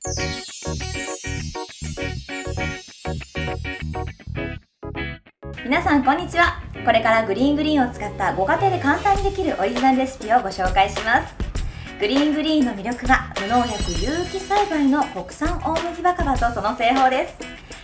皆さんこんにちは。これからグリーンを使ったご家庭で簡単にできるオリジナルレシピをご紹介します。グリーンの魅力は無農薬有機栽培の国産大麦若葉とその製法です。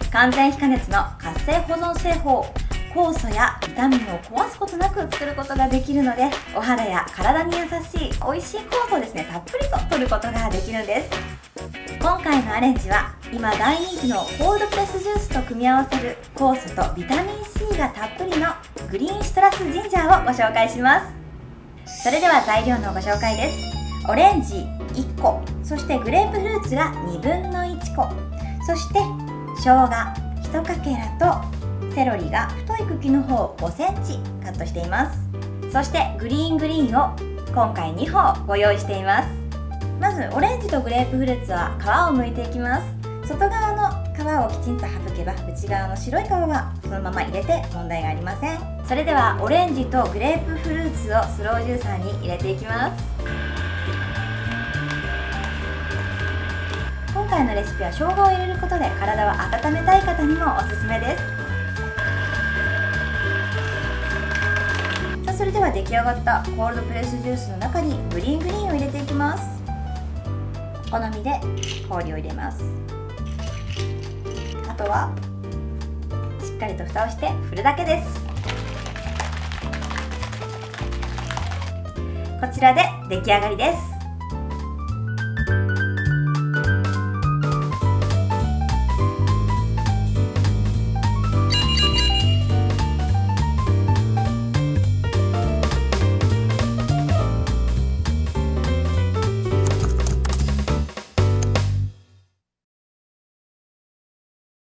完全非加熱の活性保存製法、酵素やビタミンを壊すことなく作ることができるので、お肌や体に優しい美味しい酵素をですね、たっぷりと摂ることができるんです。今回のアレンジは今大人気のコールドプレスジュースと組み合わせる酵素とビタミン C がたっぷりのグリーンシトラスジンジャーをご紹介します。それでは材料のご紹介です。オレンジ1個、そしてグレープフルーツが1/2個、そして生姜1かけらとセロリが太い茎の方5センチカットしています。そしてグリーンを今回2本ご用意しています。まずオレンジとグレープフルーツは皮を剥いていきます。外側の皮をきちんと省けば内側の白い皮はそのまま入れて問題がありません。それではオレンジとグレープフルーツをスロージューサーに入れていきます。今回のレシピは生姜を入れることで体を温めたい方にもおすすめです。それでは出来上がったコールドプレスジュースの中にグリーンを入れていきます。お好みで氷を入れます。あとはしっかりと蓋をして振るだけです。こちらで出来上がりです。